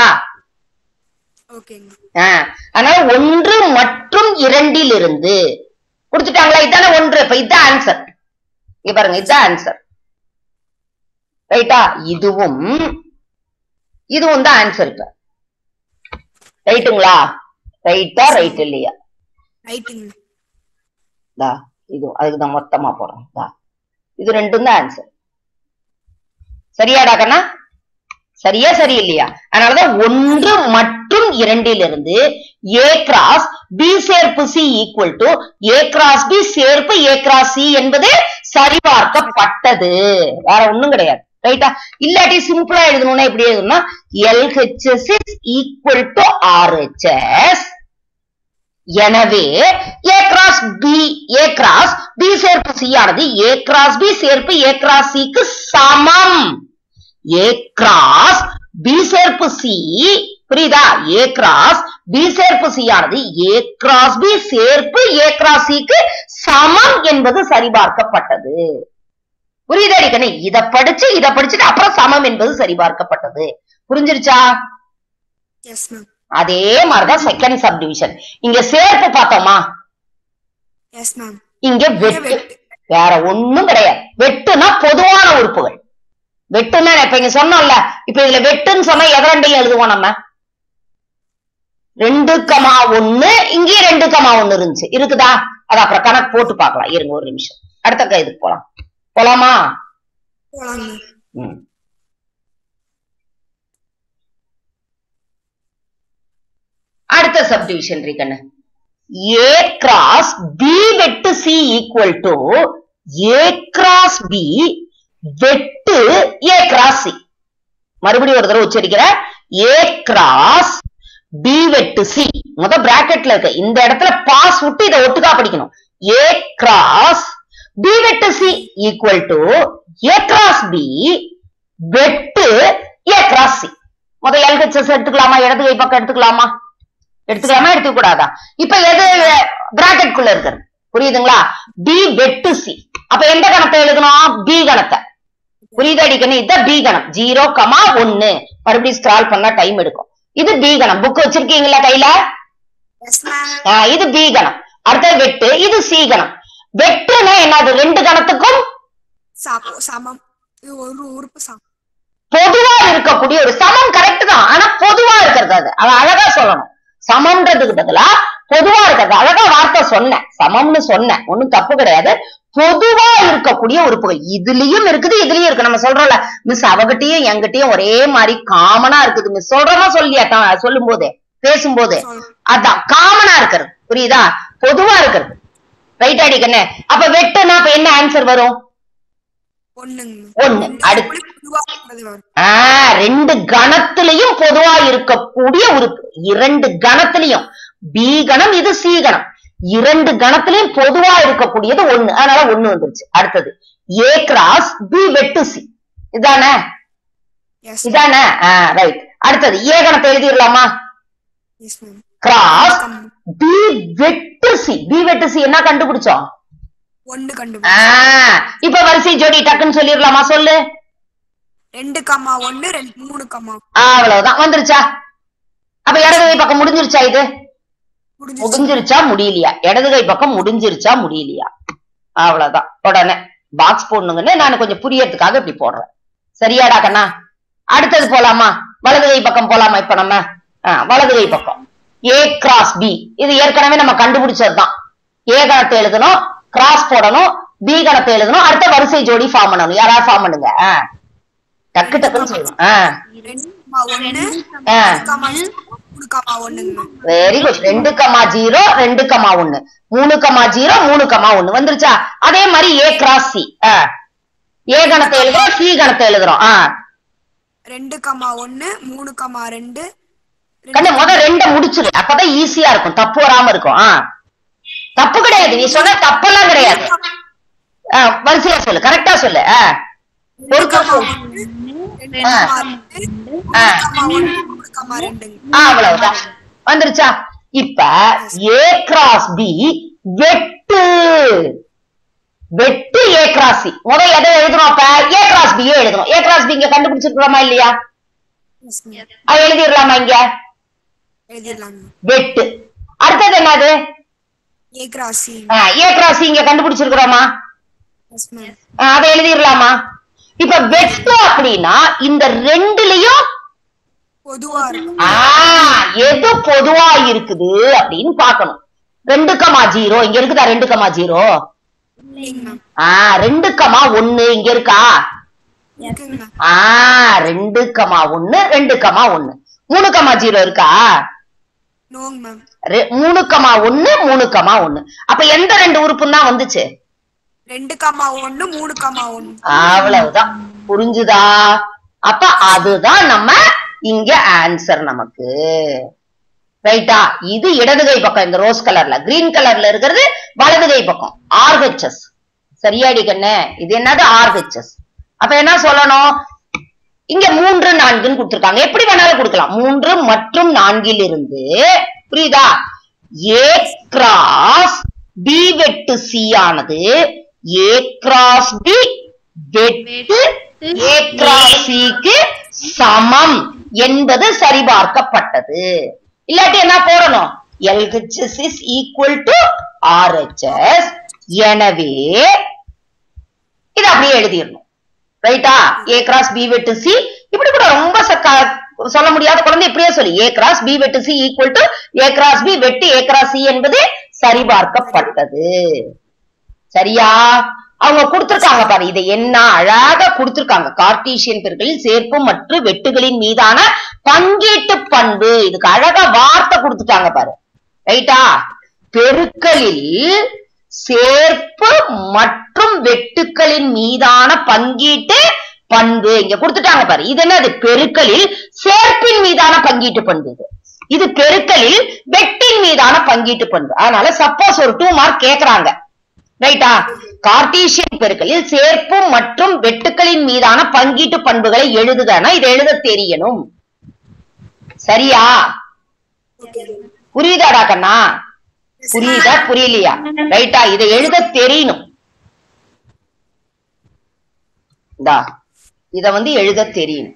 அதனால ஒன்று மற்றும் இரண்டில் இருந்து குடுத்துட்டாங்களா? இதான ஒன்று. இப்ப இதுதான் ஆன்சர். இங்க பாருங்க, இதுதான் ஆன்சர். ரைட்டா? இதுவும் இதுவும் தான் ஆன்சர். இப்ப ரைட்டுங்களா? ரைட்டா ரைட் இல்லையா? இது அதுக்குதான் மொத்தமா போறோம். இது ரெண்டும் தான் ஆன்சர். சரியாடா கண்ணா? சரியா சரி இல்லையா? அதனாலதான் ஒன்று மற்றும் இரண்டில் இருந்து ஏ கிராஸ் பி சேர்ப்பு C equal to A cross B சேர்ப்பு ஏ கிராஸ் சி என்பது சரிபார்க்கப்பட்டது. வேற ஒண்ணும் கிடையாது. ரைட்டா? இல்லாட்டி சிம்பிளா எழுதணும்னா எப்படி எழுதணும்னா LHS is equal to RHS. எனவே A cross B A cross B சேர்ப்பு சி ஆனது ஏ கிராஸ் பி சேர்ப்பு ஏ கிராஸ் சிக்கு சமம். ஏ கிராஸ் பி சேர்ப்பு சி, புரியுதா? ஏ கிராஸ் பி சேர்ப்பு சி ஆனது ஏ கிராஸ் பி சேர்ப்பு ஏ கிராஸ் சிக்கு சமம் என்பது சரிபார்க்கப்பட்டது. புரியுதா கண்ணு? இத படிச்சு இத படிச்சுட்டு அப்புறம் சமம் என்பது சரிபார்க்கப்பட்டது. புரிஞ்சிருச்சா? அதே மாதிரிதான் செகண்ட் சப்டிவிஷன். இங்க சேர்ப்பு பார்த்தோமா? இங்க வெட்டு. வேற ஒண்ணும் கிடையாது. வெட்டுனா பொதுவான உறுப்புகள். வெட்டுன்னா இப்ப இங்க சொன்னோம்ல, இப்ப இதுல வெட்டுன்னு சொன்னா எதை ரெண்டையும் எழுதுவோம் நம்ம? ரெண்டு கமா ஒண்ணு, இங்கே ரெண்டு கமா ஒண்ணு இருந்துச்சு. இருக்குதா? அது அப்புறம் கணக்கு போட்டு பார்க்கலாம். இருங்க ஒரு நிமிஷம். அடுத்த இதுக்கு போலாம். போலாமா? ம். அடுத்த சப்டிவிஷன் இருக்கண்ணு. ஏ கிராஸ் பி வெட்டு C equal to A cross B வெட்டு ஏ கிராஸ் சி. மறுபடியும் ஒரு தடவை உச்சரிக்கிற. ஏ கிராஸ் பி வெட்டு சி. முத பிராக்கெட்ல இருக்க இந்த இடத்துல பாஸ் விட்டு இதை ஒட்டுக்கா படிக்கணும். ஏ கிராஸ் பி வெட்டு C equal to A cross B வெட்டு ஏ கிராஸ் சி. முத எல்ஹெச்எஸ் எடுத்துக்கலாமா? இடது கை பக்கம் எடுத்துக்கலாமா? எடுத்துக்கலாமா? எடுத்துக்க கூடாதா? இப்ப எது பிராக்கெட் குள்ள இருக்கிறது? புரியுதுங்களா? பி வெட்டு சி. அப்ப எந்த கணத்தை எழுதணும்? பி கணத்தை. புரியுதா அடிக்கணும்? இதுதான் பி கணம். ஜீரோ கமா ஒன்னு. மறுபடியும் ஸ்க்ரால் பண்ணா டைம் எடுக்கும். இது பி கணம். புக் வச்சிருக்கீங்களா கையில? இது பி கணம். அடுத்தது வெட்டு. இது சி கணம். வெட்டுனா என்னது? ரெண்டு கணத்துக்கும் சமம். இது ஒரு உறுப்பு சமம். பொதுவா இருக்கக்கூடிய ஒரு சமம் கரெக்ட் தான். ஆனா பொதுவா இருக்கிறது அது அது அழகா சொல்லணும். சமம்ன்றதுக்கு பதிலா பொதுவா இருக்கிறது. அழகா வார்த்தை சொன்னேன், சமம்னு சொன்னேன், ஒண்ணும் தப்பு கிடையாது. பொதுவா இருக்கக்கூடிய உறுப்புகள் இதுலயும் இருக்குது, இதுலயும் இருக்கு. நம்ம சொல்றோம்ல மிஸ் அவகிட்டயும் என்கிட்டயும் ஒரே மாதிரி காமனா இருக்குது மிஸ், சொல்றோமா சொல்லியா சொல்லும் போது பேசும்போது, அதான் காமனா இருக்கிறது. புரியுதா? பொதுவா இருக்கிறது. ரைட் அடிக்கண்ணே. அப்ப வெட்டுனா அப்ப என்ன ஆன்சர் வரும்? ஒண்ணு. அடுத்து ஆஹ் ரெண்டு கணத்திலையும் பொதுவா இருக்கக்கூடிய உறுப்பு, இரண்டு கணத்திலையும் பி கணம் இது சி கணம், இரண்டு கணத்திலையும் பொதுவா இருக்கக்கூடியது ஒண்ணு. அதனால ஒண்ணு வந்துருச்சு. அடுத்தது ஏ கிராஸ் பி வெட்டு சி, இதானே இதானே ரைட். அடுத்தது ஏ கணத்தை எழுதிடலாமா? கிராஸ் பி வெட்டு சி. பி வெட்டு சி என்ன கண்டுபிடிச்சோம்? ஒன்னு கண்டு. இப்ப வரிசை ஜோடி டக்குன்னு சொல்லிடலாமா? சொல்லு. ரெண்டு கமா ஒன்னு மூணு கமா. அவ்வளவுதான் வந்துருச்சா? அப்ப இடது கை பக்கம் முடிஞ்சிருச்சா? இது முடிஞ்சிருச்சா முடியலையா? இடது கை பக்கம் முடிஞ்சிருச்சா முடியலையா? அவ்வளவுதான். உடனே பாக்ஸ் போடணுங்கன்னு நான் கொஞ்சம் புரியறதுக்காக இப்படி போடுறேன். சரியாடா கண்ணா? அடுத்தது போலாமா? வலது கை பக்கம் போலாமா? இப்ப நம்ம வலது கை பக்கம் ஏ கிராஸ் பி, இது ஏற்கனவே நம்ம கண்டுபிடிச்சதுதான். ஏ கணத்தை எழுதணும், கிராஸ் போடணும், பி கணத்தை எழுதணும், அடுத்த வரிசை ஜோடி ஃபார்ம் பண்ணணும். யாராவது ஃபார்ம் பண்ணுங்க. டக்கு டக்குன்னு சொல்லணும். Very good. ரெண்டு கமா ஜீரோ ரெண்டு கமா ஒண்ணு, மூணு கமா ஜீரோ மூணு கமா ஒண்ணு வந்துருச்சா? அதே மாதிரி ஏ கிராஸ் சி, ஏ கணத்தை எழுதுறோம், சி கணத்தை எழுதுறோம். ரெண்டு கமா ஒண்ணு மூணு கமா ரெண்டு. கண்ணு முத ரெண்ட முடிச்சிரு, அப்பதான் ஈஸியா இருக்கும், தப்பு வராம இருக்கும். தப்பு கிடையாது, நீ சொன்ன தப்பெல்லாம் கிடையாது. வரிசையா சொல்லு, கரெக்டா சொல்லு. அவ்வளவுதான் வந்துருச்சா? இப்ப ஏ கிராஸ் பி வெட்டு வெட்டு ஏ கிராஸ் சி. முதல் எதை எழுதணும்? அப்ப ஏ கிராஸ் பி எழுதணும். ஏ கிராஸ் பி இங்க கண்டுபிடிச்சிருக்கலாமா இல்லையா? அது எழுதிடலாமா? இங்க வெட்டு. அடுத்தது என்னது? A cross C. A cross C இங்க கண்டுபிடிச்சிருக்கிறோமா? அதை எழுதிடலாமா? இப்ப வெட்டு அப்படின்னா இந்த ரெண்டுலயும் பொதுவா எது பொதுவா இருக்குது அப்படின்னு பாக்கணும். ரெண்டு கமா ஜீரோ இங்க இருக்குதா? ரெண்டு கமா ஜீரோ ஆஹ் ரெண்டு கமா ஒண்ணு இங்க இருக்கா? ஆஹ் ரெண்டு கமா ஒண்ணு ரெண்டு கமா ஒண்ணு. மூணு கமா ஜீரோ இருக்கா? மூணு கமா ஒண்ணு மூணு கமா ஒண்ணு. அப்ப எந்த ரெண்டு உறுப்பு தான் வந்துச்சு? ரெண்டு கமா ஒண்ணு மூணு கமா ஒண்ணு. அவ்வளவுதான். புரிஞ்சுதா? அப்ப அதுதான் நம்ம இங்க ஆன்சர் நமக்கு. ரைட்டா? இது இடது கை பக்கம், இந்த ரோஸ் கலர்ல கிரீன் கலர்ல இருக்கிறது வலது கை பக்கம் ஆர்ஹெச்எஸ். சரியாடி கண்ணு? இது என்னது? ஆர்ஹெச்எஸ். அப்ப என்ன சொல்லணும்? இங்க மூன்று நான்குன்னு கொடுத்திருக்காங்க, எப்படி வேணாலும் கொடுக்கலாம். மூன்று மற்றும் நான்கில் இருந்து, புரியுதா? ஏ கிராஸ் பி வெட்டு சி ஆனது ஏ கிராஸ் பி வெட்டு ஏ கிராஸ் சிக்கு சமம் என்பது சரிபார்க்கப்பட்டது. இல்லாட்டி என்ன போடணும்? L H S is equal to R H S. எனவே இது அப்படியே எழுதிடணும். ரைட்டா? ஏ கிராஸ் பி வெட்டு சி. இப்படி கூட ரொம்ப சொல்ல முடியாத குழந்தை இப்படியே சொல்லி ஏ கிராஸ் பி வெட்டு C equal to A cross B வெட்டு ஏ கிராஸ் சி என்பது சரிபார்க்கப்பட்டது. சரியா? அவங்க கொடுத்திருக்காங்க பாரு, இதை என்ன அழகா கொடுத்திருக்காங்க. கார்ட்டீசியன் பெருக்கலில் சேர்ப்பு மற்றும் வெட்டுகளின் மீதான பங்கீட்டு பண்பு. இதுக்கு அழகா வார்த்தை கொடுத்துட்டாங்க பாரு. ரைட்டா? பெருக்கலில் சேர்ப்பு மற்றும் வெட்டுக்களின் மீதான பங்கீட்டு பண்பு இங்க கொடுத்துட்டாங்க பாரு. இது என்னது? பெருக்கலில் சேர்ப்பின் மீதான பங்கீட்டு பண்பு. இது இது பெருக்கலில் வெட்டின் மீதான பங்கீட்டு பண்பு. அதனால சப்போஸ் ஒரு டூ மார்க் கேக்குறாங்க. ரைட்டா? கார்ட்டீசியன் பெருக்கலில் சேர்ப்பு மற்றும் வெட்டுக்களின் மீதான பங்கீட்டு பண்புகளை எழுதுகனா இதை எழுத தெரியணும். சரியா? புரியுதாடா கண்ணா? புரியுதா புரியலையா? ரைட்டா? இதை எழுத தெரியணும். இத வந்து எழுத தெரியணும்.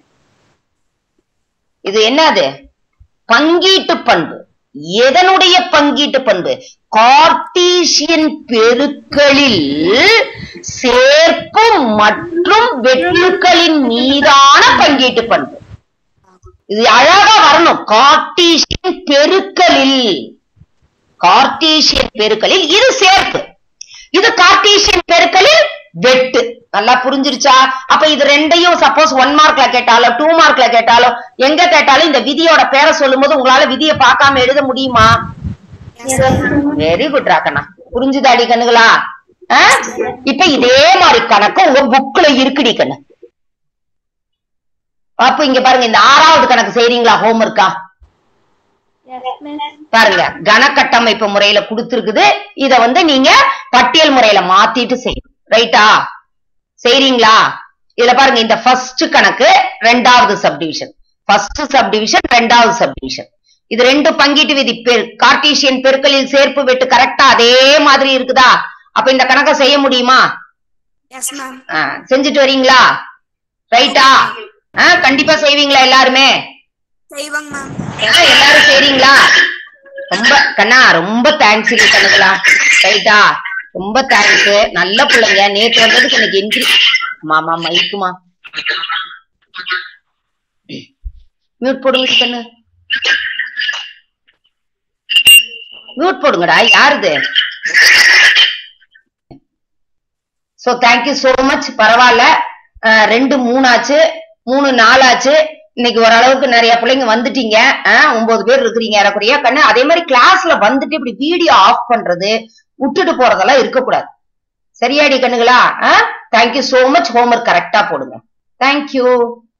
இது என்னது? பங்கீட்டு பண்பு. எதனுடைய பங்கீட்டு பண்பு? கார்ட்டீசியன் பெருக்கலில் சேர்ப்பு மற்றும் வெட்டுக்களின் மீதான பங்கீட்டு பண்பு. இது அழகா வரணும். கார்ட்டீசியன் பெருக்கலில், கார்ட்டீசியன் பெருக்கலில் இது சேர்ப்பு, இது கார்ட்டீசியன் பெருக்கலில் வெட்டு. நல்லா புரிஞ்சிருச்சா? அப்ப இது ரெண்டையும் சப்போஸ் ஒன் மார்க்ல கேட்டாலும் டூ மார்க்ல கேட்டாலும் எங்க கேட்டாலும் இந்த விதியோட பேரை சொல்லும் போது உங்களால விதியை பார்க்காம எழுத முடியுமா? வெரி குட் ராக்கண்ணா, புரிஞ்சுதாடி கண்ணுகளா? இப்ப இதே மாதிரி கணக்கு உங்க புக்ல இருக்குடி கண்ணு. அப்ப இங்க பாருங்க, இந்த ஆறாவது கணக்கு செய்றீங்களா? ஹோம் ஒர்க்கா பாருங்க, கணக்கட்டமைப்பு முறையில கொடுத்திருக்குது. இத வந்து நீங்க பட்டியல் முறையில மாத்திட்டு செய்யணும். ரைட்டா? செய்றீங்களா? இதுல பாருங்க, இந்த ஃபர்ஸ்ட் கணக்கு ரெண்டாவது சப்டிவிஷன், ஃபர்ஸ்ட் சப்டிவிஷன் ரெண்டாவது சப்டிவிஷன். இது ரெண்டு பங்கீட்டு விதி, கார்ட்டீசியன் பெருக்கலில் சேர்ப்பு வெட்டு கரெக்டா அதே மாதிரி இருக்குதா? அப்ப இந்த கணக்கை செய்ய முடியுமா? செஞ்சுட்டு வரீங்களா? ரைட்டா? கண்டிப்பா செய்வீங்களா? எல்லாருமே எல்லாரும் செய்றீங்களா? ரொம்ப கண்ணா ரொம்ப தேங்க்ஸ் கண்ணுங்களா. ரைட்டா? ரொம்ப தேங்க்ஸ். நல்ல பிள்ளைங்க. நேற்று வந்ததுக்கு இன்னைக்கு என்ட்ரி. மாமா மைக்குமா மியூட் போடுங்க கண்ணு, மியூட் போடுங்கடா. யாருது? So thank you so much. பரவாயில்ல, ரெண்டு மூணு ஆச்சு, மூணு நாலு ஆச்சு. இன்னைக்கு ஓரளவுக்கு நிறைய பிள்ளைங்க வந்துட்டீங்க. ஒன்பது பேர் இருக்கிறீங்க ஏறக்குறைய கண்ணு. அதே மாதிரி கிளாஸ்ல வந்துட்டு இப்படி வீடியோ ஆஃப் பண்றது விட்டுட்டு போறதெல்லாம் இருக்கக்கூடாது. சரியாடி கண்ணுகளா? Thank you so much. ஹோம்ஒர்க் கரெக்டா போடுங்க. தேங்க்யூ.